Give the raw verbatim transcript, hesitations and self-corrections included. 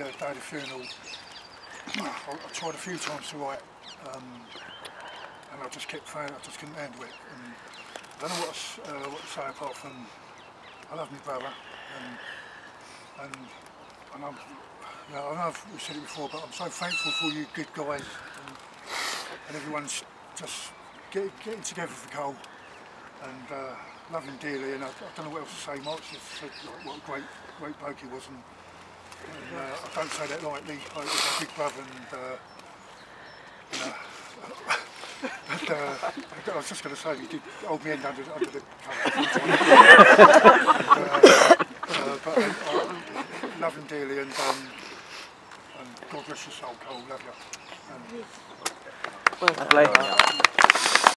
the day of the funeral, I, I tried a few times to write, um, and I just kept failing. I just couldn't handle it. And I don't know what to, uh, what to say apart from I love my brother, and and, and I'm, you know, I know I've said it before, but I'm so thankful for you good guys, and, and everyone's just get, getting together for Cole, and uh, love him dearly. And I, I don't know what else to say. Mark's just said like, what a great, great bloke he was, and, and uh, I don't say that lightly. I was my big brother, and uh, you know, but, uh, I was just going to say he did hold me end under, under the cover. uh, uh, but I, I love him dearly, and, um, and God bless your soul, Cole. Love you. Um, Lovely.